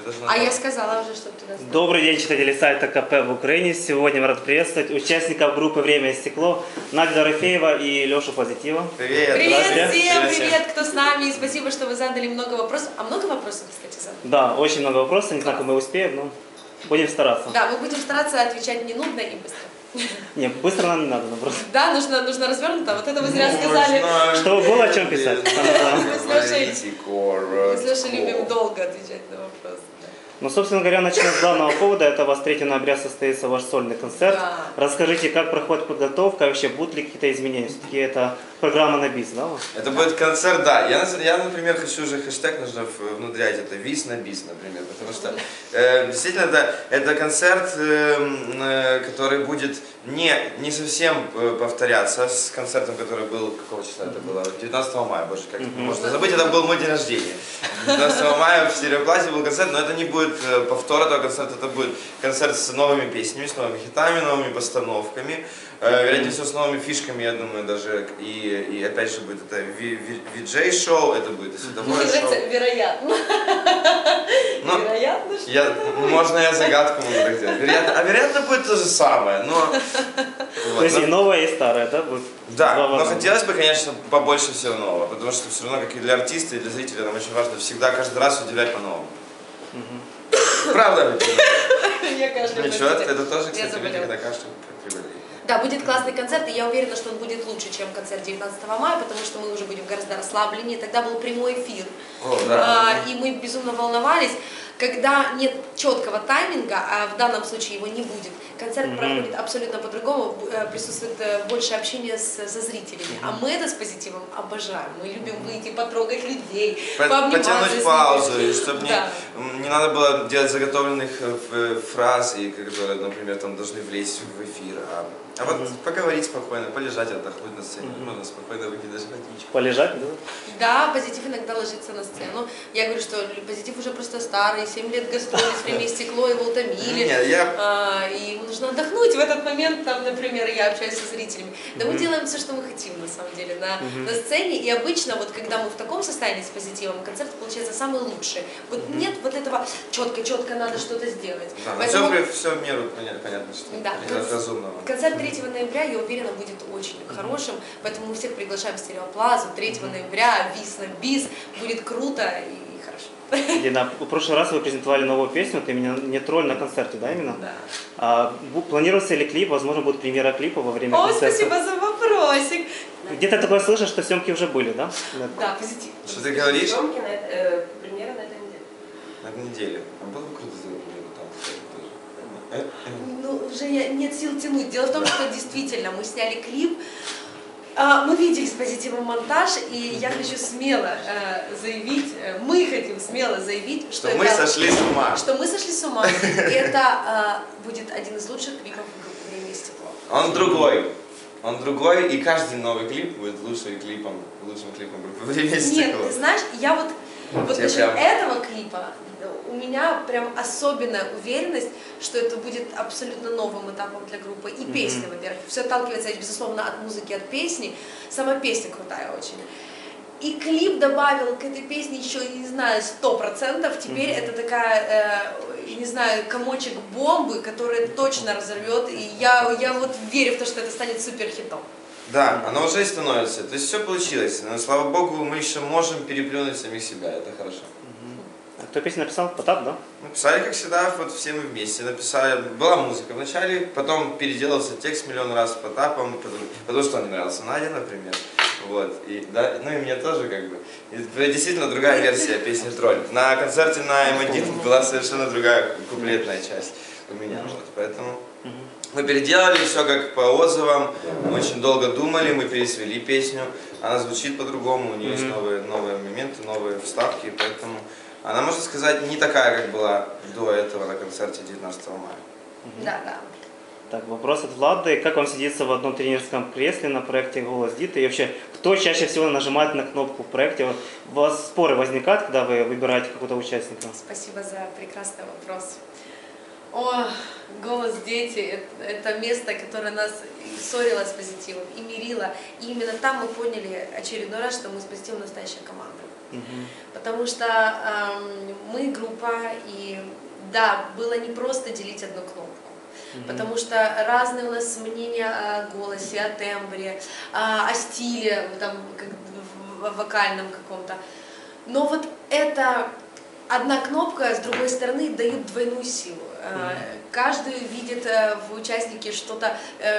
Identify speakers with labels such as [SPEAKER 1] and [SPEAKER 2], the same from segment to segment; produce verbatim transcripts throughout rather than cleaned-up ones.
[SPEAKER 1] А я сказала уже, чтобы туда
[SPEAKER 2] сказать. Добрый день, читатели сайта ка пэ в Украине. Сегодня мы рады приветствовать участников группы «Время и стекло» Надю Дорофеева и Лешу Позитива.
[SPEAKER 1] Привет! Привет всем, привет, привет, кто с нами. И спасибо, что вы задали много вопросов. А много вопросов, кстати, задали?
[SPEAKER 2] Да, очень много вопросов. Не знаю, как мы успеем, но будем стараться.
[SPEAKER 1] Да, мы будем стараться отвечать не нудно и быстро.
[SPEAKER 2] Нет, быстро нам не надо, но просто.
[SPEAKER 1] Да, нужно, нужно развернуто. Вот это вы зря сказали.
[SPEAKER 2] Чтобы было о чем писать.
[SPEAKER 1] Мы с Лешей любим долго отвечать на вопросы.
[SPEAKER 2] Ну, собственно говоря, начнем с главного повода. Это у вас третьего ноября состоится ваш сольный концерт.
[SPEAKER 1] Да.
[SPEAKER 2] Расскажите, как проходит подготовка, вообще будут ли какие-то изменения? Все-таки это программа на бис, да?
[SPEAKER 3] Это будет концерт, да. Я, я, например, хочу уже хэштег нужно внедрять, это вис на бис, например. Потому что э, действительно это, это концерт, э, который будет не, не совсем повторяться с концертом, который был, какого числа это было? девятнадцатого мая, больше как mm-hmm. можно забыть, это был мой день рождения. девятнадцатого мая в Стереоплазе был концерт, но это не будет повтор этого концерта, это будет концерт с новыми песнями, с новыми хитами, новыми постановками, вероятнее всего с новыми фишками, я думаю, даже, и, и опять же будет это ви-джей-шоу, это будет и световое шоу.
[SPEAKER 1] Вероятно.
[SPEAKER 3] Но
[SPEAKER 1] вероятно, что
[SPEAKER 3] я, можно я загадку могу так делать. Вероятно, а вероятно будет то же самое, но...
[SPEAKER 2] Вот, то есть но... и новое, и старое, да? Будет
[SPEAKER 3] да, но хотелось бы, конечно, побольше всего нового, потому что все равно, как и для артиста, и для зрителя, нам очень важно всегда, каждый раз удивлять по-новому. Угу. Правда?
[SPEAKER 1] Я кашляю.
[SPEAKER 3] Ничего, это тоже, кстати, люди, когда кашляют, приболели.
[SPEAKER 1] Да, будет классный концерт, и я уверена, что он будет лучше, чем концерт девятнадцатого мая, потому что мы уже будем гораздо расслабленнее. Тогда был прямой эфир,
[SPEAKER 3] О, да.
[SPEAKER 1] а, и мы безумно волновались. Когда нет четкого тайминга, а в данном случае его не будет, концерт mm-hmm. проходит абсолютно по-другому, присутствует больше общения с, со зрителями. Mm-hmm. А мы это с Позитивом обожаем. Мы любим выйти, потрогать людей,
[SPEAKER 3] По- потянуть паузу, и чтобы
[SPEAKER 1] да.
[SPEAKER 3] не, не надо было делать заготовленных фраз, и, которые, например, там должны влезть в эфир. А, а вот mm-hmm. поговорить спокойно, полежать, отдохнуть на сцене, mm-hmm. можно спокойно выйти даже водичку.
[SPEAKER 2] Полежать, да?
[SPEAKER 1] Да, Позитив иногда ложится на сцену. Я говорю, что Позитив уже просто старый, семь лет гастролей с «Время и стекло», его утомили.
[SPEAKER 3] Нет, я...
[SPEAKER 1] а, и ему нужно отдохнуть в этот момент, там, например, я общаюсь со зрителями. Да mm-hmm. мы делаем все, что мы хотим, на самом деле, на, mm-hmm. на сцене. И обычно, вот когда мы в таком состоянии с Позитивом, концерт получается самый лучший. Вот mm-hmm. нет вот этого четко-четко надо что-то сделать.
[SPEAKER 3] Да,
[SPEAKER 1] поэтому...
[SPEAKER 3] все, все в меру понятно, что
[SPEAKER 1] да.
[SPEAKER 3] это разумного.
[SPEAKER 1] Концерт третьего ноября, я уверена, будет очень mm-hmm. хорошим, поэтому мы всех приглашаем в Стереоплазу третьего ноября, вис на бис, будет круто и хорошо.
[SPEAKER 2] Дина, в прошлый раз вы презентовали новую песню, ты меня не тролль на концерте, да, именно?
[SPEAKER 1] Да.
[SPEAKER 2] А, планируется ли клип, возможно, будет премьера клипа во время
[SPEAKER 1] О,
[SPEAKER 2] концерта?
[SPEAKER 1] спасибо за вопросик.
[SPEAKER 2] Где-то такое слышишь, что съемки уже были, да?
[SPEAKER 1] Да, Позитив.
[SPEAKER 3] Что ты говоришь?
[SPEAKER 1] Съемки на это, э, премьера на этой неделе.
[SPEAKER 3] На этой неделе. А было бы круто сделать премьеру там, тоже.
[SPEAKER 1] Ну, уже я, нет сил тянуть. Дело в том, что действительно мы сняли клип, а, мы видели с Позитивом монтаж, и я хочу смело э, заявить, э, мы хотим смело заявить, что,
[SPEAKER 3] что мы
[SPEAKER 1] это,
[SPEAKER 3] сошли с ума.
[SPEAKER 1] Что мы сошли с ума. И это э, будет один из лучших клипов группы «Время и стекло».
[SPEAKER 3] Он другой. Он другой, и каждый новый клип будет лучшим клипом, лучшим клипом группы «Время и стекло».
[SPEAKER 1] Нет, ты знаешь, я вот, вот насчет
[SPEAKER 3] прям...
[SPEAKER 1] этого клипа, у меня прям особенная уверенность, что это будет абсолютно новым этапом для группы. И песня, mm-hmm. во-первых, все отталкивается, безусловно, от музыки, от песни. Сама песня крутая очень. И клип добавил к этой песне еще, не знаю, сто процентов. Теперь mm-hmm. это такая, э, не знаю, комочек бомбы, которая точно разорвет. И я, я вот верю в то, что это станет суперхитом.
[SPEAKER 3] Да, оно уже и становится. То есть все получилось. Но, слава богу, мы еще можем переплюнуть самих себя. Это хорошо.
[SPEAKER 2] А кто песню написал? Потап, да?
[SPEAKER 3] Написали, как всегда, вот все мы вместе написали. Была музыка вначале, потом переделался текст миллион раз с Потапом, потому, потому что он нравился Наде, например. Вот, и, да, ну и мне тоже, как бы. И, действительно, другая версия песни «Тролль». На концерте на эм один была совершенно другая куплетная часть у меня. Вот, поэтому мы переделали все как по отзывам, мы очень долго думали, мы пересвели песню. Она звучит по-другому, у нее есть новые, новые моменты, новые вставки, поэтому... Она, можно сказать, не такая, как была до этого на концерте девятнадцатого мая.
[SPEAKER 1] Да, да.
[SPEAKER 2] Так, вопрос от Влады. Как вам сидится в одном тренерском кресле на проекте «Голос Диты»? И вообще, кто чаще всего нажимает на кнопку в проекте? У вас споры возникают, когда вы выбираете какого-то участника?
[SPEAKER 1] Спасибо за прекрасный вопрос. О, «Голос Дети» это, это место, которое нас ссорило с Позитивом и мирило. И именно там мы поняли очередной раз, что мы с Позитивом настоящая команда.
[SPEAKER 2] Мгм.
[SPEAKER 1] Потому что эм, мы группа, и да, было не просто делить одну кнопку.
[SPEAKER 2] Мгм.
[SPEAKER 1] Потому что разные у нас мнения о голосе, о тембре, о, о стиле там, как, в, в вокальном каком-то. Но вот эта одна кнопка, с другой стороны, дает двойную силу.
[SPEAKER 2] Мгм.
[SPEAKER 1] Каждый видит в участнике что-то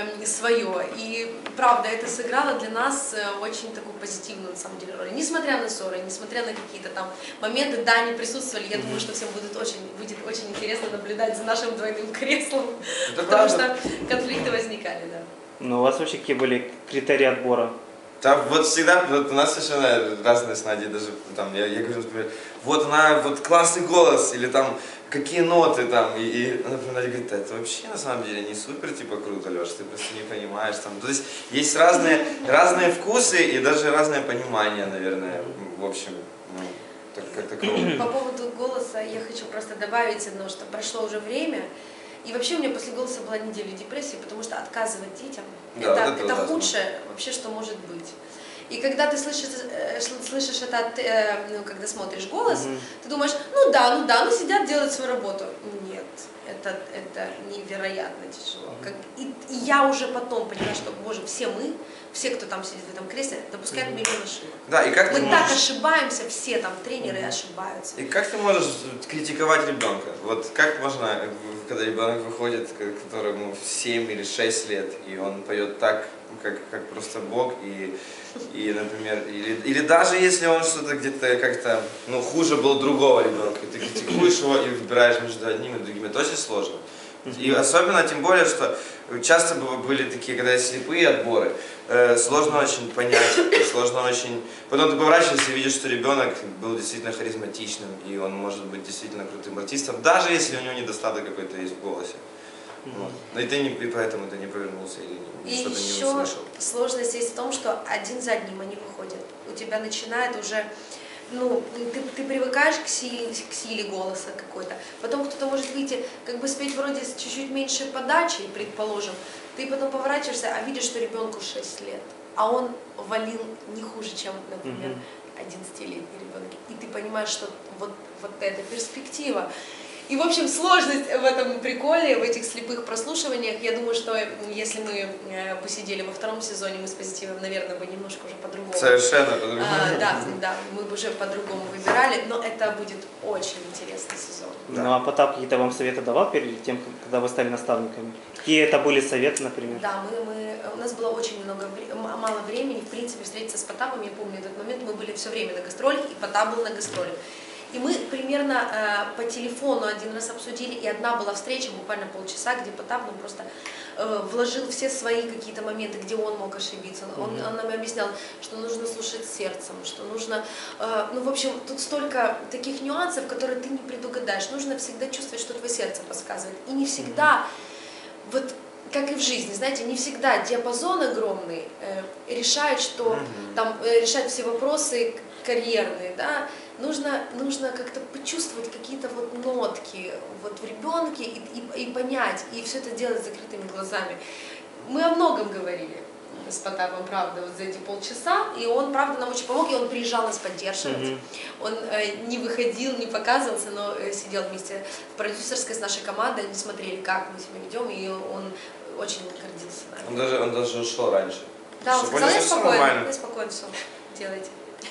[SPEAKER 1] свое. И правда, это сыграло для нас очень такую позитивную, на самом деле, роль. Несмотря на ссоры, несмотря на какие-то там моменты, да, они присутствовали. Я думаю, что всем будет очень, будет очень интересно наблюдать за нашим двойным креслом.
[SPEAKER 3] Это
[SPEAKER 1] Потому
[SPEAKER 3] правда.
[SPEAKER 1] что конфликты возникали, да.
[SPEAKER 2] Ну, у вас вообще какие были критерии отбора?
[SPEAKER 3] Там вот всегда, вот у нас совершенно разные с Надей, даже там, я, я говорю, например, вот она, вот классный голос, или там, какие ноты там, и, и например, Надя говорит, это вообще на самом деле не супер, типа, круто, Леш, ты просто не понимаешь, там, то есть есть разные, разные вкусы и даже разное понимание, наверное, в общем, ну, так, как такового.
[SPEAKER 1] По поводу голоса я хочу просто добавить одно, что прошло уже время, и вообще у меня после голоса была неделя депрессии, потому что отказывать детям,
[SPEAKER 3] Да,
[SPEAKER 1] это,
[SPEAKER 3] вот это
[SPEAKER 1] это
[SPEAKER 3] ужасно.
[SPEAKER 1] худшее вообще, что может быть. И когда ты слышишь, э, слышишь это, от, э, ну, когда смотришь голос,
[SPEAKER 2] Мгм.
[SPEAKER 1] ты думаешь, ну да, ну да, ну сидят, делают свою работу. Нет, это, это невероятно тяжело. Как, и, и я уже потом поняла, что, боже, все мы, все, кто там сидит в этом кресле, допускают миллион ошибок.
[SPEAKER 3] Да, и как
[SPEAKER 1] Мы
[SPEAKER 3] ты
[SPEAKER 1] так
[SPEAKER 3] можешь...
[SPEAKER 1] ошибаемся, все там тренеры ошибаются.
[SPEAKER 3] И как ты можешь критиковать ребенка? Вот как можно, когда ребенок выходит, которому семь или шесть лет, и он поет так, как, как просто Бог, и, и например, или, или даже если он что-то где-то как-то, ну, хуже был другого ребенка, и ты критикуешь его и выбираешь между одним и другим, это очень сложно. И особенно, тем более, что часто были такие, когда есть слепые отборы, э, сложно очень понять, сложно очень... Потом ты поворачиваешься и видишь, что ребенок был действительно харизматичным, и он может быть действительно крутым артистом, даже если у него недостаток какой-то есть в голосе. Вот. Но и, ты не, и поэтому ты не повернулся или
[SPEAKER 1] И
[SPEAKER 3] что-то не
[SPEAKER 1] еще
[SPEAKER 3] услышал.
[SPEAKER 1] сложность есть в том, что один за одним они выходят. У тебя начинает уже... Ну, ты, ты привыкаешь к силе, к силе голоса какой-то, потом кто-то может выйти, как бы спеть вроде с чуть-чуть меньшей подачей, предположим, ты потом поворачиваешься, а видишь, что ребенку шесть лет, а он валил не хуже, чем, например, одиннадцатилетний ребенок, и ты понимаешь, что вот, вот эта перспектива. И, в общем, сложность в этом приколе, в этих слепых прослушиваниях, я думаю, что если мы посидели во втором сезоне, мы с Позитивом, наверное, бы немножко уже по-другому.
[SPEAKER 3] Совершенно по-другому.
[SPEAKER 1] А, да, да, мы бы уже по-другому выбирали, но это будет очень интересный сезон.
[SPEAKER 2] Да. Ну, а Потап какие-то вам советы давал перед тем, когда вы стали наставниками? Какие это были советы, например?
[SPEAKER 1] Да, мы, мы, у нас было очень много, мало времени, в принципе, встретиться с Потапом. Я помню этот момент, мы были все время на гастролях, и Потап был на гастролях. И мы примерно э, по телефону один раз обсудили, и одна была встреча, буквально полчаса, где Потап нам просто э, вложил все свои какие-то моменты, где он мог ошибиться. Он,
[SPEAKER 2] Mm-hmm.
[SPEAKER 1] он нам объяснял, что нужно слушать сердцем, что нужно... Э, ну, в общем, тут столько таких нюансов, которые ты не предугадаешь. Нужно всегда чувствовать, что твое сердце подсказывает. И не всегда... Mm-hmm. Вот как и в жизни, знаете, не всегда диапазон огромный э, решает, что mm-hmm. там э, решать все вопросы карьерные, да, нужно, нужно как-то почувствовать какие-то вот нотки вот в ребенке и, и, и понять, и все это делать с закрытыми глазами. Мы о многом говорили с Потапом, правда, вот за эти полчаса, и он, правда, нам очень помог, и он приезжал нас поддерживать. Mm-hmm. Он э, не выходил, не показывался, но э, сидел вместе в продюсерской с нашей командой, они смотрели, как мы себя ведем, и он очень гордился нами.
[SPEAKER 3] Он даже, он даже ушел раньше.
[SPEAKER 1] Да, он сказал, я спокойно, я спокойно, все, делайте.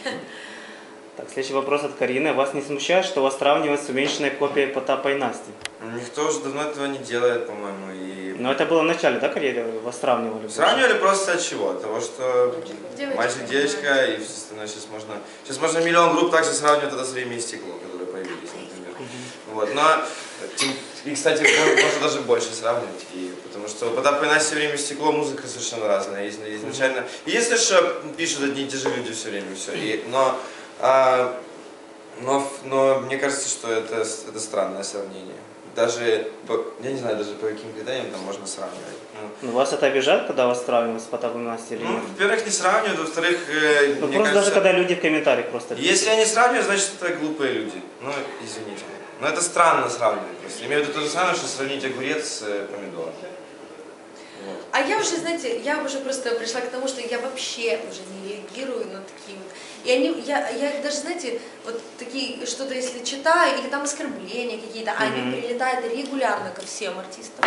[SPEAKER 2] Так, следующий вопрос от Карины. Вас не смущает, что вас сравнивают с уменьшенной копией Потапа и Насти?
[SPEAKER 3] Никто уже давно этого не делает, по-моему. И...
[SPEAKER 2] Но это было в начале, да, карьеры? Вас сравнивали?
[SPEAKER 3] Сравнивали просто от чего? От того, что
[SPEAKER 1] девочка,
[SPEAKER 3] мальчик, девочка, и все остальное. Сейчас можно, сейчас можно миллион групп также сравнивать это с «Время и стекло», которые появились, например. Mm-hmm. Вот. Но, и, кстати, можно даже больше сравнивать. И, потому что у Потапа и Насти «Время и стекло» музыка совершенно разная. Изначально. Mm-hmm. Если что, пишут одни и те же люди все время, все. И, но А, но, но мне кажется, что это, это странное сравнение. Даже, я не знаю, даже по каким критериям там можно сравнивать.
[SPEAKER 2] Ну, вас это обижает, когда вас сравнивают с Потапом и Настей или нет?
[SPEAKER 3] Ну, во-первых, не сравнивают, во-вторых, э,
[SPEAKER 2] ну,
[SPEAKER 3] мне
[SPEAKER 2] просто
[SPEAKER 3] кажется,
[SPEAKER 2] даже когда люди в комментариях просто пишут.
[SPEAKER 3] Если они сравнивают, значит это глупые люди. Ну, извините. Но это странно сравнивать просто. Имею в виду то же самое, что сравнить огурец с помидором. Вот.
[SPEAKER 1] А я уже, знаете, я уже просто пришла к тому, что я вообще уже не реагирую на такие вот. И они, я, я даже, знаете, вот такие, что-то если читаю, или там оскорбления какие-то, mm-hmm. они прилетают регулярно ко всем артистам.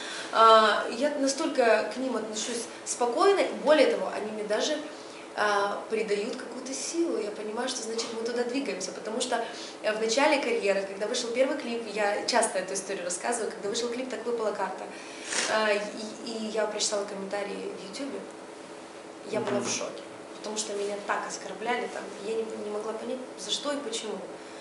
[SPEAKER 1] А, я настолько к ним отношусь спокойно, более того, они мне даже а, придают какую-то силу. Я понимаю, что значит мы туда двигаемся, потому что в начале карьеры, когда вышел первый клип, я часто эту историю рассказываю, когда вышел клип «Так выпала карта», а, и, и я прочитала комментарии в Ютубе, я была в шоке, потому что меня так оскорбляли, там, я не, не могла понять, за что и почему.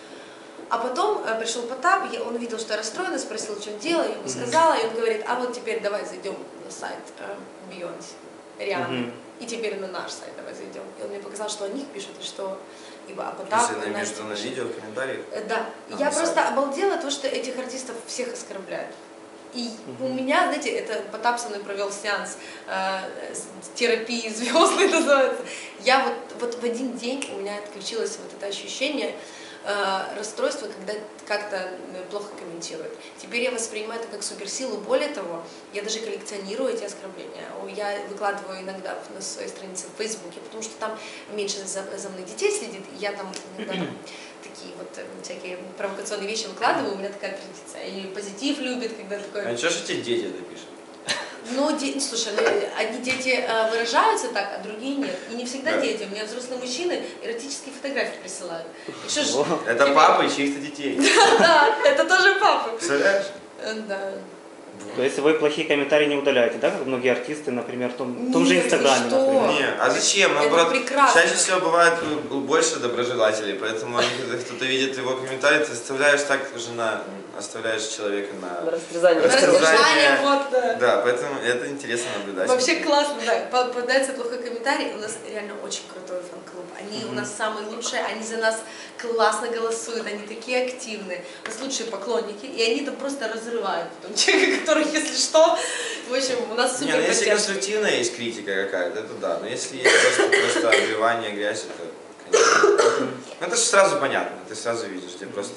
[SPEAKER 1] А потом э, пришел Потап, я, он видел, что я расстроена, спросил, в чем дело, я ему сказала, и он говорит, а вот теперь давай зайдем на сайт э, Бейонсе, Рианны, mm-hmm. и теперь на наш сайт давай зайдем. И он мне показал, что о них пишут, и что ибо о Потап...
[SPEAKER 3] Если на между на видео, в комментариях?
[SPEAKER 1] Э, да, а, я просто сайт. обалдела то, что этих артистов всех оскорбляют. И mm-hmm. у меня, знаете, это Потап со мной провел сеанс э, терапии звездной называется. Я вот, вот в один день у меня отключилось вот это ощущение э, расстройства, когда как-то плохо комментируют. Теперь я воспринимаю это как суперсилу. Более того, я даже коллекционирую эти оскорбления. Я выкладываю иногда на своей странице в Фейсбуке, потому что там меньше за, за мной детей следит, и я там иногда там, такие вот всякие провокационные вещи выкладываю, у меня такая традиция. И позитив любит, когда такое...
[SPEAKER 3] А ничего, что тебе дети это пишут?
[SPEAKER 1] Ну, де... слушай, ну, одни дети э, выражаются так, а другие нет. И не всегда да. дети. У меня взрослые мужчины эротические фотографии присылают. Что ж,
[SPEAKER 3] это тебе... папы чьих-то детей.
[SPEAKER 1] Да, это тоже папы.
[SPEAKER 3] Представляешь?
[SPEAKER 1] Да.
[SPEAKER 2] То есть вы плохие комментарии не удаляете, да, как многие артисты, например, в том, в том же Инстаграме, например?
[SPEAKER 3] Нет, а зачем? Наоборот, чаще всего бывает больше доброжелателей, поэтому они, когда кто-то видит его комментарий, ты оставляешь так уже на, оставляешь человека на,
[SPEAKER 4] на растерзание.
[SPEAKER 1] Растерзание, вот, да.
[SPEAKER 3] Да, поэтому это интересно наблюдать.
[SPEAKER 1] Вообще классно, да, попадается плохой комментарий, у нас реально очень крутой фан-клуб, они mm-hmm. у нас самые лучшие, они за нас классно голосуют, они такие активные, у нас лучшие поклонники, и они там просто разрывают потом человека, который, если что, в общем, у нас супер.
[SPEAKER 3] Не, ну, если конструктивная есть критика какая-то, это да, но если есть просто, просто обливание, грязь, это, конечно, ну, это же сразу понятно, ты сразу видишь, ты просто...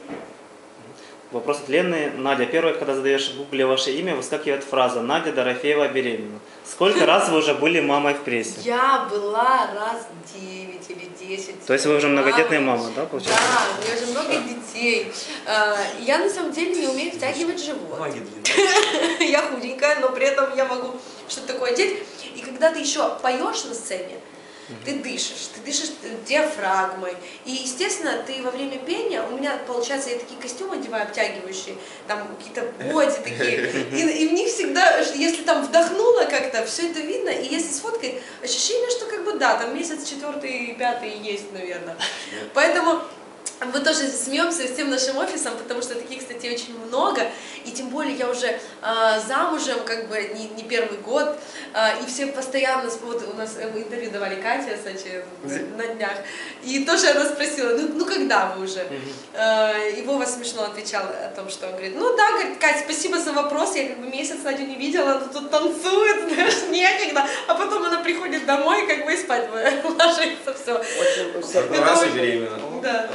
[SPEAKER 2] Вопрос длинный. Надя, первое, когда задаешь в гугле ваше имя, выскакивает фраза «Надя Дорофеева беременна». Сколько раз вы уже были мамой в прессе?
[SPEAKER 1] Я была раз девять или десять.
[SPEAKER 2] То есть вы уже многодетная мама, да, получается?
[SPEAKER 1] Да, у меня уже много детей. Я на самом деле не умею втягивать живот.
[SPEAKER 3] Ноги длинные.
[SPEAKER 1] Я худенькая, но при этом я могу что-то такое одеть. И когда ты еще поешь на сцене, ты дышишь, ты дышишь диафрагмой. И, естественно, ты во время пения, у меня, получается, я такие костюмы одеваю обтягивающие, там какие-то боди такие, и, и в них всегда, если там вдохнула как-то, все это видно, и если сфоткать, ощущение, что как бы да, там месяц четвертый, пятый есть, наверное. Поэтому мы тоже смеемся с тем нашим офисом, потому что таких, кстати, очень много, и тем более я уже э, замужем, как бы не, не первый год, э, и все постоянно, вот у нас мы интервью давали Катя, кстати, на днях, и тоже она спросила, ну, ну когда вы уже? Э, и Вова смешно отвечал о том, что он говорит, ну да, говорит, Катя, спасибо за вопрос, я как бы месяц Надю не видела, она тут танцует, знаешь, некогда, а потом она приходит домой, как бы и спать ложится, все.
[SPEAKER 3] Очень раз и беременна.
[SPEAKER 1] Да.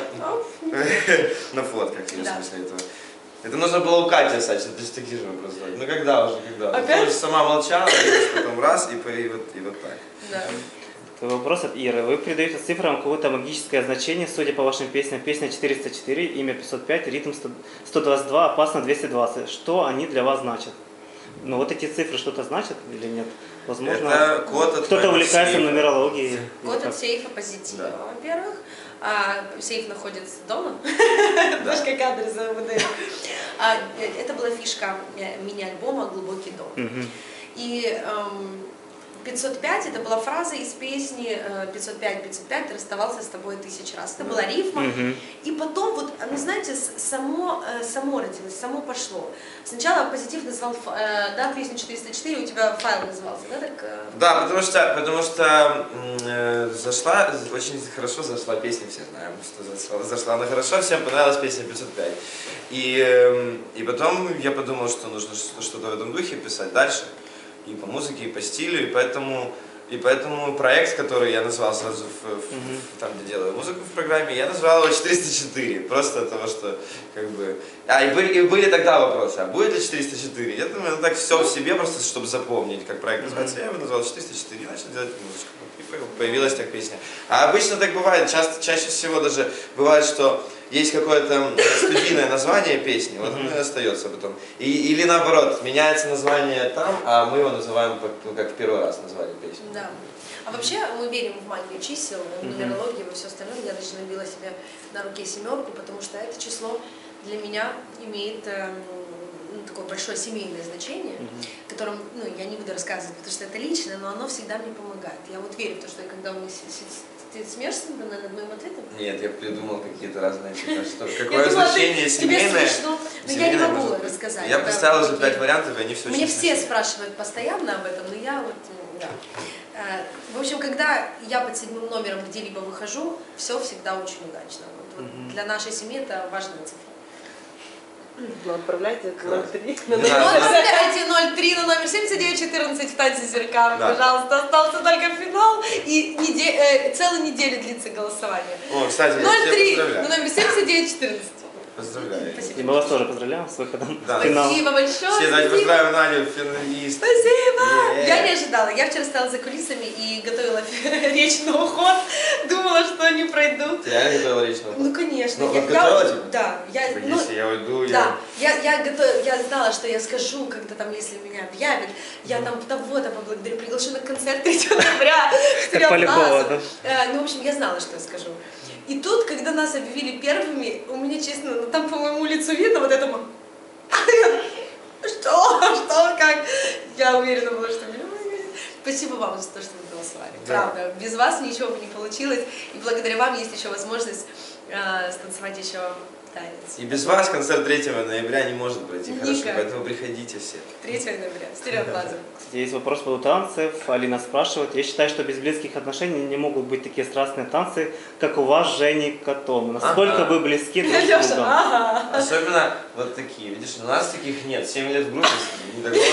[SPEAKER 3] На фотках, в смысле этого. Это нужно было у Кати, Сачи, ты же такие же вопросы задать. Ну когда уже, когда?
[SPEAKER 1] Опять?
[SPEAKER 3] Ты сама молчала, потом раз и, и, вот, и вот так.
[SPEAKER 1] Да.
[SPEAKER 2] Вопрос от Иры. Вы придаете цифрам какое-то магическое значение, судя по вашим песням. Песня четыреста четыре, имя пятьсот пять, ритм сто двадцать два, опасно двести двадцать. Что они для вас значат? Ну вот эти цифры что-то значат или нет? Возможно, кто-то увлекается нумерологией.
[SPEAKER 1] Код от сейфа позитива, да. Во-первых. А, сейф находится дома,
[SPEAKER 3] да.
[SPEAKER 1] как адрес МВД. А, это была фишка мини-альбома «Глубокий дом». Uh-huh. И эм, пятьсот пять это была фраза из песни пятьсот пять, пятьсот пять, ты расставался с тобой тысяч раз. Это была рифма. Uh-huh. И потом, вот, ну, знаете, само, само родилось, само пошло. Сначала позитив назвал, да, песню четыреста четыре, у тебя файл назывался, да? Так?
[SPEAKER 3] Да, потому что, потому что э, зашла, очень хорошо зашла песня, все знаем, что зашла, зашла она хорошо, всем понравилась песня пятьсот пять. И, э, и потом я подумал, что нужно что-то в этом духе писать дальше. И по музыке, и по стилю, и поэтому И поэтому проект, который я назвал сразу, в, в,
[SPEAKER 2] Мгм.
[SPEAKER 3] в- там, где делаю музыку в программе, я назвал его четыреста четыре. Просто от того, что как бы... А, и были, и были тогда вопросы, а будет ли четыреста четыре? Я думаю, ну так все в себе, просто чтобы запомнить, как проект называется. Я его назвал четыреста четыре и начал делать музычку. И появилась так песня. А обычно так бывает, часто, чаще всего даже бывает, что есть какое-то студийное название песни, вот оно и остается потом. И, или наоборот, меняется название там, а мы его называем, как, ну, как в первый раз назвали песню.
[SPEAKER 1] Да. А вообще мы верим в магию чисел, в нумерологию, во все остальное. Я даже набила себе на руке семерку, потому что это число для меня имеет эм, ну, такое большое семейное значение, которым, ну, я не буду рассказывать, потому что это личное, но оно всегда мне помогает. Я вот верю в то, что когда у меня си- си- ты смеешься над моим ответом?
[SPEAKER 3] Нет, я придумал какие-то разные, типа, что, какое
[SPEAKER 1] Я думала,
[SPEAKER 3] значение
[SPEAKER 1] ты-
[SPEAKER 3] семейное.
[SPEAKER 1] Тебе смешно, но я не
[SPEAKER 3] семейное
[SPEAKER 1] могу
[SPEAKER 3] может быть.
[SPEAKER 1] рассказать.
[SPEAKER 3] Я
[SPEAKER 1] да,
[SPEAKER 3] представил уже
[SPEAKER 1] какие-
[SPEAKER 3] пять вариантов, и они все
[SPEAKER 1] Мне
[SPEAKER 3] очень
[SPEAKER 1] все
[SPEAKER 3] смешные.
[SPEAKER 1] спрашивают постоянно об этом, но я вот, ну, да. Э, В общем, когда я под седьмым номером где-либо выхожу, все всегда очень удачно. Вот, вот
[SPEAKER 2] Мгм.
[SPEAKER 1] для нашей семьи это важная цифра.
[SPEAKER 4] Ну, отправляйте ноль три на
[SPEAKER 3] Не
[SPEAKER 4] номер.
[SPEAKER 3] надо.
[SPEAKER 1] Ну, отправляйте ноль три на номер семьдесят девять четырнадцать в танце зеркал,
[SPEAKER 3] Да.
[SPEAKER 1] пожалуйста, остался только финал, и неде- э, целую неделю длится голосование.
[SPEAKER 3] О, кстати, я
[SPEAKER 1] ноль
[SPEAKER 3] тебя
[SPEAKER 1] три
[SPEAKER 3] поздравляю.
[SPEAKER 1] на номер семьдесят девять четырнадцать.
[SPEAKER 3] Поздравляю.
[SPEAKER 1] Спасибо.
[SPEAKER 2] И мы вас тоже поздравляем с выходом
[SPEAKER 3] Да.
[SPEAKER 2] в финал.
[SPEAKER 1] Спасибо большое.
[SPEAKER 3] Все, давайте
[SPEAKER 1] спасибо.
[SPEAKER 3] поздравим Надю, финалист.
[SPEAKER 1] Спасибо!
[SPEAKER 3] Е-е.
[SPEAKER 1] Я не ожидала. Я вчера стояла за кулисами и готовила речь на уход. Думала, что не пройду.
[SPEAKER 3] Ты реально готовила речь на
[SPEAKER 1] Ну, конечно.
[SPEAKER 3] Ну,
[SPEAKER 1] я,
[SPEAKER 3] подготовила
[SPEAKER 1] я-
[SPEAKER 3] тебя?
[SPEAKER 1] Да. Я,
[SPEAKER 3] Типа,
[SPEAKER 1] ну,
[SPEAKER 3] если я уйду,
[SPEAKER 1] да.
[SPEAKER 3] я...
[SPEAKER 1] Я, я, готов, я знала, что я скажу, когда там, если меня объявят, я там того-то поблагодарю, приглашу на концерт третьего ноября.
[SPEAKER 2] Как Полякова, да?
[SPEAKER 1] Э, Ну, в общем, я знала, что я скажу. И тут, когда нас объявили первыми, у меня, честно, ну там по моему лицу видно вот этому. Что? Что? Как? Я уверена была, что меня выиграли. Спасибо вам за то, что вы голосовали.
[SPEAKER 3] Да.
[SPEAKER 1] Правда. Без вас ничего бы не получилось. И благодаря вам есть еще возможность э, станцевать еще танец.
[SPEAKER 3] И без вас концерт третьего ноября не может пройти хорошо,
[SPEAKER 1] Никак.
[SPEAKER 3] поэтому приходите все.
[SPEAKER 1] третьего ноября. Стереоплаза.
[SPEAKER 2] Кстати, есть вопрос по танцев. Алина спрашивает. Я считаю, что без близких отношений не могут быть такие страстные танцы, как у вас с Женей Котом. Насколько
[SPEAKER 3] Ага.
[SPEAKER 2] вы близки друг с
[SPEAKER 1] Леша,
[SPEAKER 2] другом?
[SPEAKER 1] ага.
[SPEAKER 3] Особенно вот такие. Видишь, у нас таких нет. семь лет в группе, не такого.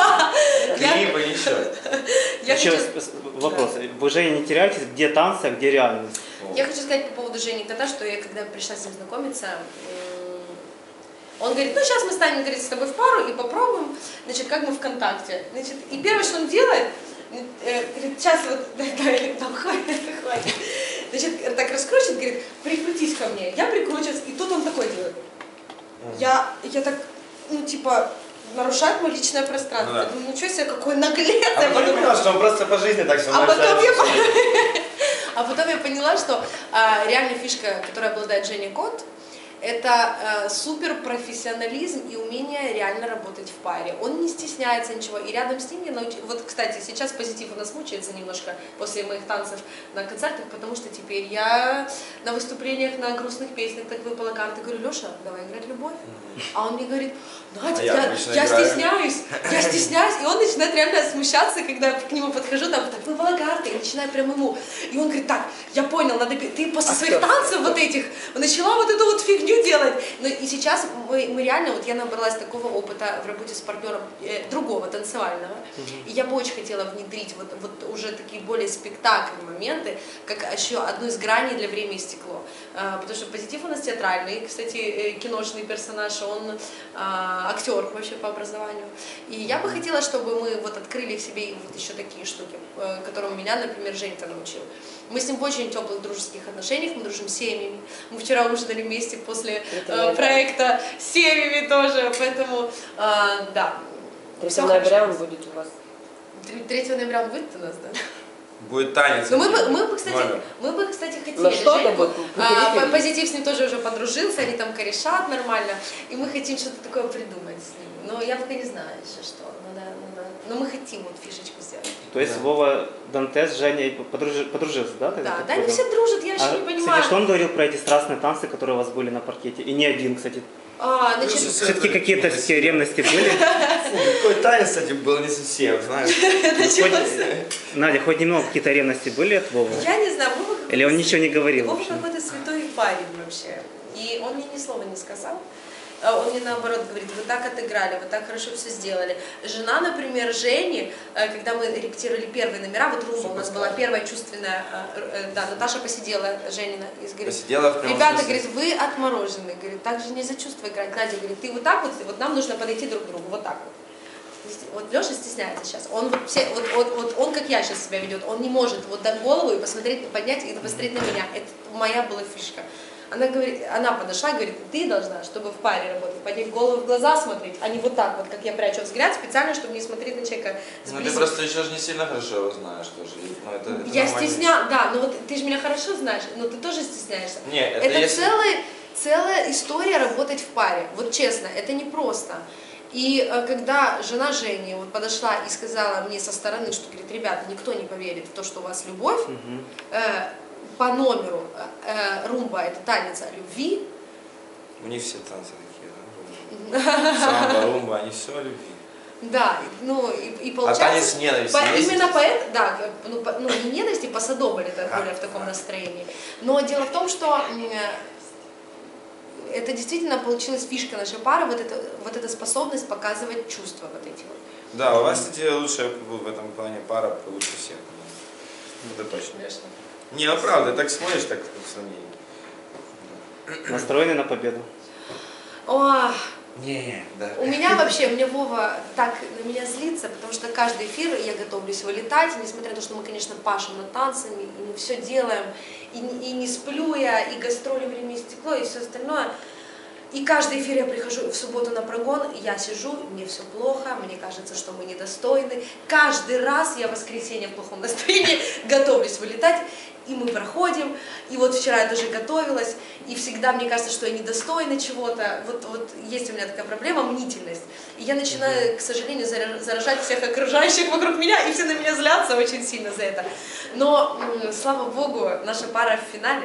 [SPEAKER 1] Я-
[SPEAKER 3] Клипа, ничего.
[SPEAKER 1] Я
[SPEAKER 2] Еще
[SPEAKER 1] хочу...
[SPEAKER 2] с- с- вопрос. Вы, Женя, не теряетесь, где танцы, а где реальность?
[SPEAKER 1] Я хочу сказать по поводу Жени Кота, что я когда пришла с ним знакомиться, м, он говорит, ну сейчас мы станем, говорит, с тобой в пару и попробуем, значит, как мы ВКонтакте. Значит, и первое, что он делает, э, говорит, сейчас вот, да, да, там хватит, хватит. Значит, так раскручивает, говорит, прикрутись ко мне. Я прикручиваюсь, и тут он такой делает. Я, я так, ну типа, нарушает мое личное пространство.
[SPEAKER 3] Ну да.
[SPEAKER 1] Я думаю, ничего себе, какой наглец.
[SPEAKER 3] А
[SPEAKER 1] Я
[SPEAKER 3] потом я
[SPEAKER 1] подумала,
[SPEAKER 3] понял, что он просто по жизни так со мной
[SPEAKER 1] А потом, я,
[SPEAKER 3] общается.
[SPEAKER 1] пон- а потом я поняла, что а, реальная фишка, которой обладает Женя Кот, это а, суперпрофессионализм и умение реально работать в паре. Он не стесняется ничего. И рядом с ним я научилась... Вот, кстати, сейчас позитив у нас мучается немножко после моих танцев на концертах, потому что теперь я на выступлениях, на грустных песнях так выпала карта. Говорю, Леша, давай играть любовь. А он мне говорит, Надя,
[SPEAKER 3] А я
[SPEAKER 1] я,
[SPEAKER 3] обычно
[SPEAKER 1] я
[SPEAKER 3] играю.
[SPEAKER 1] стесняюсь, я стесняюсь. И он начинает реально смущаться, когда я к нему подхожу, там, так выпала карта, и начинаю прям ему. И он говорит, так, я понял, надо, пе- ты после своих танцев вот этих начала вот эту вот фигню делать. Ну и сейчас мы, мы реально, вот я набралась такого опыта в работе с партнером э, другого, танцевального. И я бы очень хотела внедрить вот, вот уже такие более спектакльные моменты, как еще одну из граней для «Время и стекло». А, потому что позитив у нас театральный, кстати, э, киношный персонаж, он а, актер вообще по образованию. И я бы хотела, чтобы мы вот открыли в себе и вот еще такие штуки, э, которым меня, например, Женька научил. Мы с ним в очень теплых дружеских отношениях, мы дружим с семьями. Мы вчера ужинали вместе после э, проекта с семьями тоже, поэтому, э, да.
[SPEAKER 4] третьего
[SPEAKER 1] всё
[SPEAKER 4] ноября
[SPEAKER 1] хорошо.
[SPEAKER 4] он будет у вас.
[SPEAKER 1] третьего ноября он будет у нас, да?
[SPEAKER 3] Будет танец.
[SPEAKER 1] Но мы бы, мы бы, кстати,
[SPEAKER 3] Нормально.
[SPEAKER 1] мы бы, кстати, хотели.
[SPEAKER 4] Ну что-то
[SPEAKER 1] Женьку.
[SPEAKER 4] будет,
[SPEAKER 1] А,
[SPEAKER 4] приходите.
[SPEAKER 1] по- Позитив с ним тоже уже подружился, они там корешат нормально, и мы хотим что-то такое придумать с ним. Но я пока не знаю еще что. Ну, да, ну, да. Но мы хотим вот фишечку сделать.
[SPEAKER 2] То есть
[SPEAKER 3] Да.
[SPEAKER 2] Вова Дантес с Женей подружи- подружился, да? тогда,
[SPEAKER 1] Да,
[SPEAKER 2] так
[SPEAKER 1] да, они
[SPEAKER 2] понял?
[SPEAKER 1] все дружат, я вообще
[SPEAKER 2] А,
[SPEAKER 1] не понимаю.
[SPEAKER 2] кстати, что он говорил про эти страстные танцы, которые у вас были на паркете? И не один, кстати.
[SPEAKER 1] А, значит,
[SPEAKER 2] Все-таки какие-то все ревности были?
[SPEAKER 3] Фу, какой танец, кстати, был не совсем, знаешь.
[SPEAKER 1] начался.
[SPEAKER 2] Надя, хоть немного какие-то ревности были от Вовы?
[SPEAKER 1] Я не знаю, Вова какой-то
[SPEAKER 2] Или он
[SPEAKER 1] свя-
[SPEAKER 2] ничего не говорил
[SPEAKER 1] Вова
[SPEAKER 2] вообще?
[SPEAKER 1] какой-то святой парень вообще. И он мне ни слова не сказал. он мне наоборот говорит, вы так отыграли, вы так хорошо все сделали. Жена, например, Жени, когда мы репетировали первые номера, вот румба у нас была первая чувственная, да, Наташа посидела, Женина, и говорит,
[SPEAKER 3] посидела в
[SPEAKER 1] ребята, говорит, вы отморожены, говорит, так же нельзя чувство играть. Надя говорит, ты вот так вот, вот нам нужно подойти друг к другу, вот так вот. Вот Леша стесняется сейчас, он вот, все, вот, вот, вот он как я сейчас себя ведет, он не может вот дать голову и посмотреть, поднять и посмотреть на меня, это моя была фишка. Она говорит, она подошла и говорит, ты должна, чтобы в паре работать, поднять голову в глаза смотреть, а не вот так вот, как я прячу взгляд, специально, чтобы не смотреть на человека сблизи.
[SPEAKER 3] Ну ты просто еще же не сильно хорошо его знаешь тоже. Ну, это, это
[SPEAKER 1] я стесняюсь, да, но вот ты же меня хорошо знаешь, но ты тоже стесняешься.
[SPEAKER 3] Нет, это
[SPEAKER 1] это
[SPEAKER 3] если...
[SPEAKER 1] целая, целая история работать в паре, вот честно, это не просто. И э, когда жена Жени вот подошла и сказала мне со стороны, что, говорит, ребята, никто не поверит в то, что у вас любовь,
[SPEAKER 2] Мгм.
[SPEAKER 1] э, по номеру э, румба это танец о любви.
[SPEAKER 3] У них все танцы такие, да? Самбо, румба, они все о любви.
[SPEAKER 1] Да, ну и, и
[SPEAKER 3] А
[SPEAKER 1] получается...
[SPEAKER 3] танец ненависти
[SPEAKER 1] по-
[SPEAKER 3] есть?
[SPEAKER 1] именно поэтому, да, ну, по- ну не ненависти, по Содомоле это
[SPEAKER 3] А,
[SPEAKER 1] более в таком
[SPEAKER 3] а.
[SPEAKER 1] настроении. Но дело в том, что м, это действительно получилась фишка нашей пары, вот, это, вот эта способность показывать чувства вот эти вот.
[SPEAKER 3] Да, у вас, кстати, лучшая в этом плане пара лучше всех. Это точно.
[SPEAKER 1] Конечно.
[SPEAKER 3] Не, ну правда, так смотришь, так в сравнении.
[SPEAKER 2] Настроены на победу.
[SPEAKER 1] О,
[SPEAKER 3] Не, да.
[SPEAKER 1] у меня вообще, у меня Вова так на меня злится, потому что каждый эфир я готовлюсь вылетать, несмотря на то, что мы, конечно, пашем над танцами, и мы все делаем, и, не- и не сплю я, и гастроли «Время и стекло», и все остальное. И каждый эфир я прихожу в субботу на прогон, и я сижу, мне все плохо, мне кажется, что мы недостойны. Каждый раз я в воскресенье в плохом настроении готовлюсь вылетать, и мы проходим. И вот вчера я тоже готовилась, и всегда мне кажется, что я недостойна чего-то. Вот, вот есть у меня такая проблема, мнительность. И я начинаю, к сожалению, зара- заражать всех окружающих вокруг меня, и все на меня злятся очень сильно за это. Но, м, слава богу, наша пара в финале.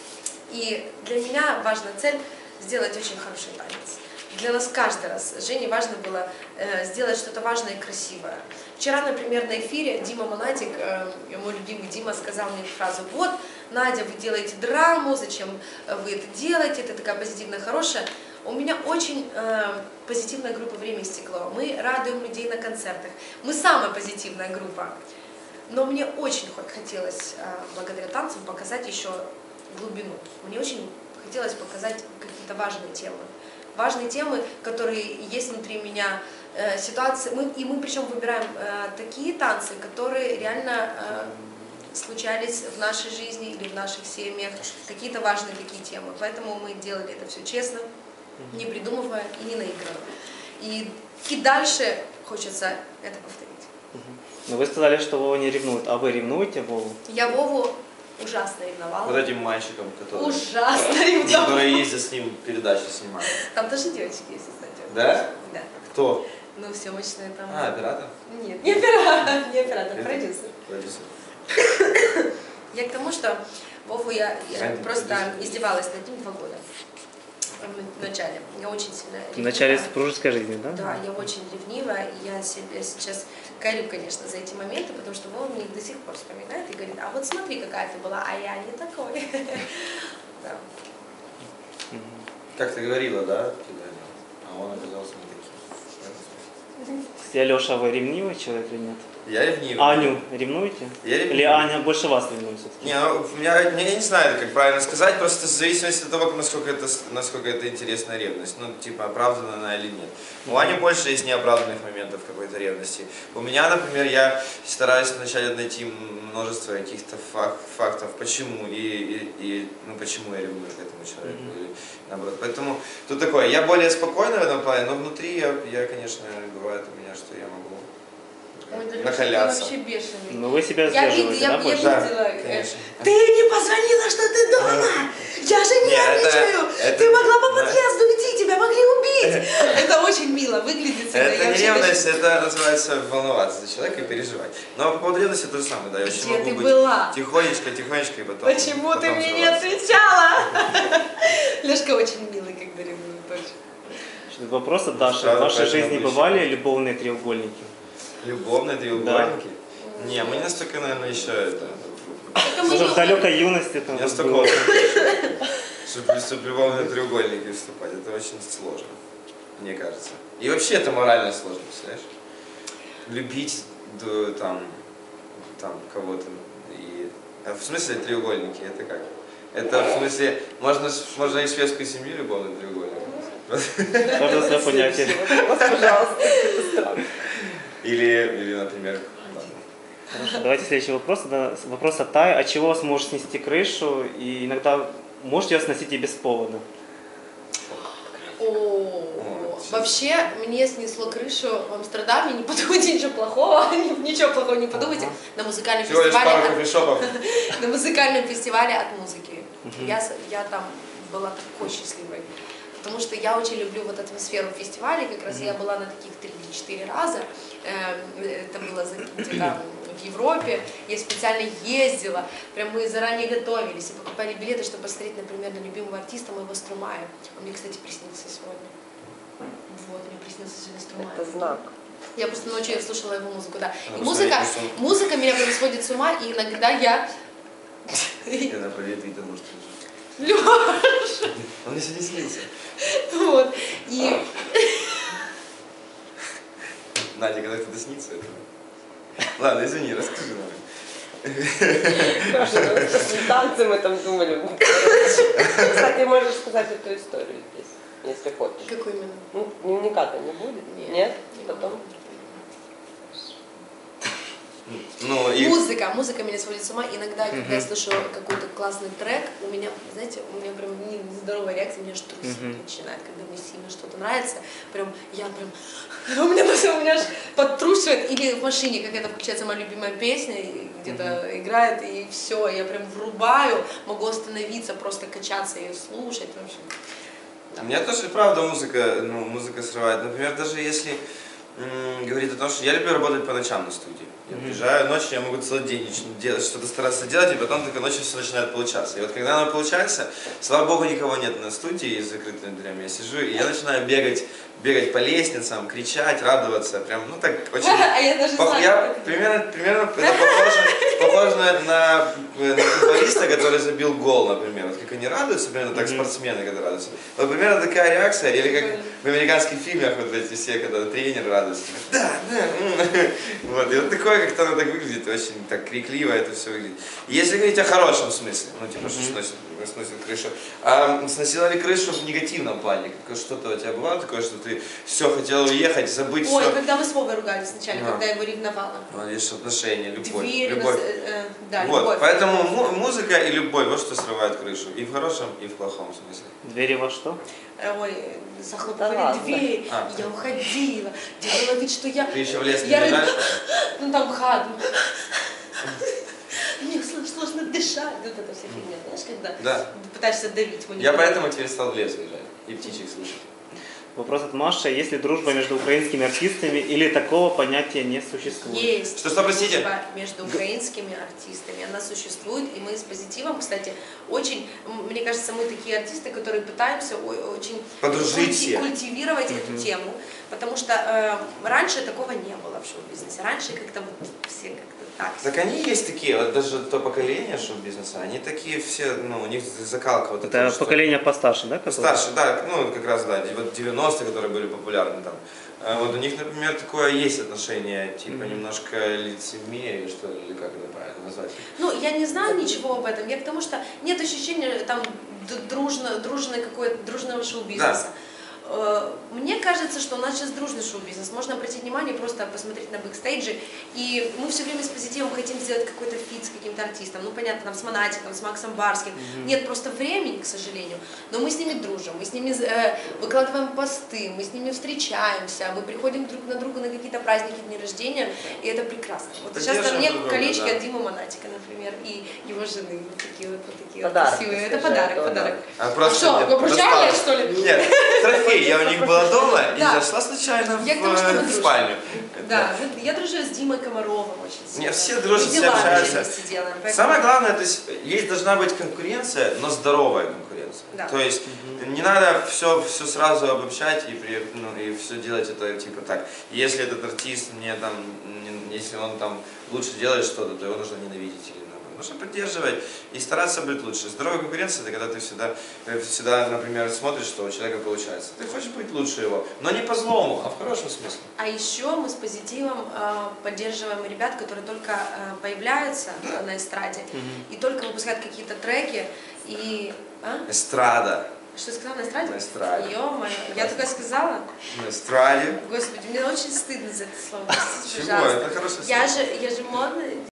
[SPEAKER 1] И для меня важна цель сделать очень хороший танец. Для нас каждый раз с Женей важно было э, сделать что-то важное и красивое. Вчера, например, на эфире Дима Монатик, э, мой любимый Дима, сказал мне фразу: вот, Надя, вы делаете драму, зачем вы это делаете, это такая позитивная, хорошая. У меня очень э, позитивная группа «Время и стекло». Мы радуем людей на концертах. Мы самая позитивная группа. Но мне очень хотелось, э, благодаря танцам, показать еще глубину. Мне очень хотелось показать какие-то важные темы. Важные темы, которые есть внутри меня, э, ситуации. Мы, и мы причем выбираем э, такие танцы, которые реально э, случались в нашей жизни или в наших семьях, какие-то важные такие темы. Поэтому мы делали это все честно, не придумывая и не наигрывая. И, и дальше хочется это повторить.
[SPEAKER 2] Но вы сказали, что Вова не ревнует. А вы ревнуете Вову?
[SPEAKER 1] Я Вову ужасно ревновала.
[SPEAKER 3] Вот этим мальчиком, который,
[SPEAKER 1] Ужасно ревновала.
[SPEAKER 3] который ездит с ним передачи снимает.
[SPEAKER 1] Там тоже девочки есть, кстати.
[SPEAKER 3] Да?
[SPEAKER 1] Да.
[SPEAKER 3] Кто?
[SPEAKER 1] Ну, съемочные там.
[SPEAKER 3] А, оператор?
[SPEAKER 1] Нет, не оператор, не оператор,
[SPEAKER 3] Это
[SPEAKER 1] продюсер.
[SPEAKER 3] Продюсер.
[SPEAKER 1] Я к тому, что Вову я, я
[SPEAKER 3] Правильно,
[SPEAKER 1] просто
[SPEAKER 3] продюсер.
[SPEAKER 1] издевалась над ним два года. В начале. Я очень сильно
[SPEAKER 2] В
[SPEAKER 1] ревнивая.
[SPEAKER 2] начале супружеской жизни, да?
[SPEAKER 1] Да, я очень ревнивая, и я себя сейчас корю, конечно, за эти моменты, потому что Вова мне их до сих пор вспоминает и говорит: а вот смотри, какая ты была, а я не такой. Да.
[SPEAKER 3] Как ты говорила, да? А он оказался не таким.
[SPEAKER 2] Я, Леша, вы ревнивый человек или нет?
[SPEAKER 3] Я ревнивый.
[SPEAKER 2] Аню ревнуете?
[SPEAKER 3] Я ревнивый.
[SPEAKER 2] Или Аня больше вас ревнует все-таки?
[SPEAKER 3] Не, ну, у меня, я не знаю, как правильно сказать, просто в зависимости от того, насколько это, насколько это интересная ревность. Ну, типа, оправдана она или нет. У Ани больше есть неоправданных моментов какой-то ревности. У меня, например, я стараюсь вначале найти множество каких-то фак, фактов, почему, и, и, и, ну, почему я ревную к этому человеку,
[SPEAKER 2] Mm-hmm.
[SPEAKER 3] или наоборот. Поэтому тут такое, я более спокойный в этом плане, но внутри я, я конечно, бывает у меня, что я могу
[SPEAKER 1] Ой, да, Лёша, ты
[SPEAKER 3] накаляться.
[SPEAKER 1] вообще бешеный.
[SPEAKER 2] Ну вы себя
[SPEAKER 1] Я
[SPEAKER 2] сдерживаете,
[SPEAKER 1] видела,
[SPEAKER 2] да,
[SPEAKER 1] я,
[SPEAKER 2] больше?
[SPEAKER 1] я
[SPEAKER 3] Да,
[SPEAKER 1] видела. э,
[SPEAKER 3] конечно.
[SPEAKER 1] Ты не позвонила, что ты дома! Я же
[SPEAKER 3] Не, это-
[SPEAKER 1] нервничаю!
[SPEAKER 3] это-
[SPEAKER 1] Ты могла по
[SPEAKER 3] да.
[SPEAKER 1] подъезду идти, тебя могли убить! Это очень мило выглядит всегда.
[SPEAKER 3] Это
[SPEAKER 1] Я
[SPEAKER 3] не
[SPEAKER 1] вообще
[SPEAKER 3] ревность,
[SPEAKER 1] даже-
[SPEAKER 3] это называется волноваться за человека и переживать. Но по поводу ревности то же самое, да, я очень
[SPEAKER 1] Где
[SPEAKER 3] могу
[SPEAKER 1] ты
[SPEAKER 3] быть
[SPEAKER 1] была?
[SPEAKER 3] тихонечко, тихонечко и потом.
[SPEAKER 1] Почему ты
[SPEAKER 3] потом
[SPEAKER 1] мне не
[SPEAKER 3] взрываться.
[SPEAKER 1] отвечала? Лешка очень милый, когда ревнует, точно.
[SPEAKER 2] Вопрос от Даши. В
[SPEAKER 3] Сразу
[SPEAKER 2] вашей
[SPEAKER 3] поэтому
[SPEAKER 2] жизни
[SPEAKER 3] обращаюсь.
[SPEAKER 2] бывали любовные треугольники?
[SPEAKER 3] Любовные треугольники? Не, мы не настолько, наверное, еще это.
[SPEAKER 1] Только мы
[SPEAKER 2] Может, в
[SPEAKER 1] не-
[SPEAKER 2] далекой юности там
[SPEAKER 3] Не
[SPEAKER 2] было?
[SPEAKER 3] настолько. чтобы, чтобы любовные треугольники вступать. Это очень сложно, мне кажется. И вообще это морально сложно, представляешь? Любить да, там, там кого-то. И... А в смысле треугольники? Это как? Это в смысле, можно, можно и шведскую семью любовный треугольник?
[SPEAKER 2] Можно свое понятие.
[SPEAKER 4] Пожалуйста, это странно.
[SPEAKER 3] Или, или, например,
[SPEAKER 2] Хорошо, давайте следующий вопрос. Это вопрос от Тай. От чего вас может снести крышу? И иногда можете ее сносить и без повода?
[SPEAKER 1] О, вообще, мне снесло крышу в Амстердаме, не подумайте ничего плохого, ничего плохого не подумайте, на музыкальном
[SPEAKER 3] всего лишь пару
[SPEAKER 1] фестивале,
[SPEAKER 3] кофешопов.
[SPEAKER 1] на музыкальном фестивале от музыки. Я, с- я там была такой счастливой, потому что я очень люблю вот атмосферу фестиваля, как раз я была на таких три-четыре раза, Эм, это было за- где-то в Европе, я специально ездила, прям мы заранее готовились и покупали билеты, чтобы посмотреть, например, на любимого артиста моего Струмая. Он мне, кстати, приснился сегодня. Вот, мне приснился сегодня Струмая.
[SPEAKER 4] Это знак.
[SPEAKER 1] Я просто ночью слушала его музыку, да.
[SPEAKER 3] Надо
[SPEAKER 1] И музыка,
[SPEAKER 3] посмотреть, что
[SPEAKER 1] музыка меня прям сводит с ума, и иногда я...
[SPEAKER 3] Когда поверит, видно, может,
[SPEAKER 1] Лёш,
[SPEAKER 3] он мне сегодня снился.
[SPEAKER 1] вот, и...
[SPEAKER 3] Надя, когда кто-то снится, это... Ладно, извини, расскажи нам.
[SPEAKER 4] Паша, ну, после танцы мы там думали. Кстати, можешь сказать эту историю здесь, если хочешь.
[SPEAKER 1] Какой именно?
[SPEAKER 4] Ну, дневника-то не будет?
[SPEAKER 1] Нет.
[SPEAKER 4] Нет?
[SPEAKER 1] Не
[SPEAKER 4] Потом?
[SPEAKER 1] могу.
[SPEAKER 3] Ну, и...
[SPEAKER 1] Музыка, музыка меня сводит с ума. Иногда, когда я слышу какой-то классный трек, у меня, знаете, у меня прям нездоровая реакция, меня аж трусить начинает, когда мне сильно что-то нравится. Прям, я прям, у меня, у меня аж подтрусивает. Или в машине какая-то включается моя любимая песня, и где-то играет, и все, я прям врубаю, могу остановиться, просто качаться и слушать. В общем, да.
[SPEAKER 3] Меня тоже, правда, музыка, ну, музыка срывает. Например, даже если м, говорить о том, что я люблю работать по ночам на студии. Я приезжаю ночью, я могу целый день делать, что-то стараться делать, и потом только ночью все начинает получаться. И вот когда оно получается, слава богу, никого нет на студии, и с закрытыми дверями я сижу, и я начинаю бегать, бегать по лестницам, кричать, радоваться, прям, ну так очень...
[SPEAKER 1] А я даже
[SPEAKER 3] Пох-
[SPEAKER 1] знаю,
[SPEAKER 3] я
[SPEAKER 1] как это
[SPEAKER 3] примерно, примерно это похоже, похоже на, на, на футболиста, который забил гол, например. Вот как они радуются, примерно так спортсмены, когда радуются. Вот примерно такая реакция, или как в американских фильмах, вот эти все, когда тренер радуется. Да, да. м. Вот, и вот такое, как-то оно так выглядит, очень так крикливо это все выглядит. Если говорить о хорошем смысле, ну типа, что сносит, сносит крышу. А сносила ли крышу в негативном плане? Как- Что-то у тебя бывало такое, что ты все хотела уехать, забыть
[SPEAKER 1] Ой,
[SPEAKER 3] все?
[SPEAKER 1] когда мы с Вовой ругались вначале,
[SPEAKER 3] А.
[SPEAKER 1] когда я его ревновала.
[SPEAKER 3] Ну, есть отношения, любовь.
[SPEAKER 1] Дверь,
[SPEAKER 3] любовь.
[SPEAKER 1] нас, э, э, да,
[SPEAKER 3] Вот,
[SPEAKER 1] любовь.
[SPEAKER 3] поэтому му- музыка и любовь, вот что срывает крышу. И в хорошем, и в плохом смысле.
[SPEAKER 2] Двери во что?
[SPEAKER 1] Э, Ой, захлопывали
[SPEAKER 4] Да ладно.
[SPEAKER 1] дверь,
[SPEAKER 3] А.
[SPEAKER 1] я уходила, делала вид, что я...
[SPEAKER 3] Ты еще в лес не
[SPEAKER 1] я
[SPEAKER 3] бежишь?
[SPEAKER 1] ры- Ну там хат. Мне сл- сложно дышать. Вот это вся фигня, знаешь, когда
[SPEAKER 3] Да.
[SPEAKER 1] пытаешься давить. его не
[SPEAKER 3] Я
[SPEAKER 1] давить.
[SPEAKER 3] поэтому теперь стал в лес уезжать. И птичек слушать.
[SPEAKER 2] Вопрос от Маши. Есть ли дружба между украинскими артистами или такого понятия не существует?
[SPEAKER 1] Есть.
[SPEAKER 3] Что, что, простите?
[SPEAKER 1] Дружба между украинскими артистами. Она существует, и мы с Позитивом, кстати, очень, м, мне кажется, мы такие артисты, которые пытаемся о- очень
[SPEAKER 3] Подружить
[SPEAKER 1] культи-
[SPEAKER 3] всех.
[SPEAKER 1] культивировать эту тему, потому что э, раньше такого не было в шоу-бизнесе. Раньше как-то вот все как-то так.
[SPEAKER 3] Так они есть такие, вот даже то поколение шоу-бизнеса, они такие все, ну, у них закалка вот
[SPEAKER 2] Это
[SPEAKER 3] этого, что-
[SPEAKER 2] поколение постарше, да? которое?
[SPEAKER 3] Старше, да, ну как раз, да, вот девяностые, которые были популярны там. А Вот у них, например, такое есть отношение, типа немножко лицемерие, что ли, или как это правильно назвать?
[SPEAKER 1] Ну, я не знаю ничего об этом, я к тому, что нет ощущения там д- дружно, дружной какой-то, дружного шоу-бизнеса. Э, Мне кажется, что у нас сейчас дружный шоу-бизнес. Можно обратить внимание, просто посмотреть на бэкстейджи. И мы все время с Позитивом хотим сделать какой-то фит с каким-то артистом. Ну, понятно, там с Монатиком, с Максом Барским. Нет просто времени, к сожалению. Но мы с ними дружим, мы с ними э, выкладываем посты, мы с ними встречаемся, мы приходим друг на друга на какие-то праздники, дни рождения, и это прекрасно. Вот сейчас на
[SPEAKER 3] Поддерживаем
[SPEAKER 1] мне
[SPEAKER 3] друг друга,
[SPEAKER 1] колечки
[SPEAKER 3] да.
[SPEAKER 1] от Димы Монатика, например, и его жены. Вот такие вот, вот такие вот
[SPEAKER 4] Подарок,
[SPEAKER 1] красивые. Это
[SPEAKER 4] скажи,
[SPEAKER 1] подарок,
[SPEAKER 4] это
[SPEAKER 1] подарок.
[SPEAKER 3] А
[SPEAKER 1] А
[SPEAKER 3] просто
[SPEAKER 1] что,
[SPEAKER 3] нет,
[SPEAKER 1] обручальное,
[SPEAKER 3] досталось.
[SPEAKER 1] что ли?
[SPEAKER 3] Нет, трофей, я у них была дома и
[SPEAKER 1] Да.
[SPEAKER 3] зашла случайно в,
[SPEAKER 1] Я к тому, что мы
[SPEAKER 3] э, в
[SPEAKER 1] дружим.
[SPEAKER 3] спальню.
[SPEAKER 1] Да, вот я дружу с Димой Комаровым очень сильно.
[SPEAKER 3] Не, все дружат,
[SPEAKER 1] Мы
[SPEAKER 3] все
[SPEAKER 1] дела
[SPEAKER 3] общаются.
[SPEAKER 1] вместе делаем, поэтому-
[SPEAKER 3] Самое главное, то есть, есть должна быть конкуренция, но здоровая конкуренция.
[SPEAKER 1] Да.
[SPEAKER 3] То есть не надо все, все сразу обобщать и, при, ну, и все делать это типа так. Если этот артист мне там, не- если он там лучше делает что-то, то его нужно ненавидеть или наоборот. Нужно поддерживать и стараться быть лучше. Здоровая конкуренция – это когда ты всегда, всегда, например, смотришь, что у человека получается. Ты хочешь быть лучше его, но не по злому, а в хорошем смысле.
[SPEAKER 1] А еще мы с позитивом э, поддерживаем ребят, которые только э, появляются
[SPEAKER 3] Да.
[SPEAKER 1] на эстраде
[SPEAKER 2] Мгм.
[SPEAKER 1] и только выпускают какие-то треки. И... А?
[SPEAKER 3] Эстрада.
[SPEAKER 1] Что сказала на эстраде?
[SPEAKER 3] На эстраде.
[SPEAKER 1] Ё-моё, я такое сказала?
[SPEAKER 3] На эстраде.
[SPEAKER 1] Господи, мне очень стыдно за это слово. Простите,
[SPEAKER 3] Чего?
[SPEAKER 1] пожалуйста.
[SPEAKER 3] Это хорошее
[SPEAKER 1] Я
[SPEAKER 3] слово.
[SPEAKER 1] же, я же модная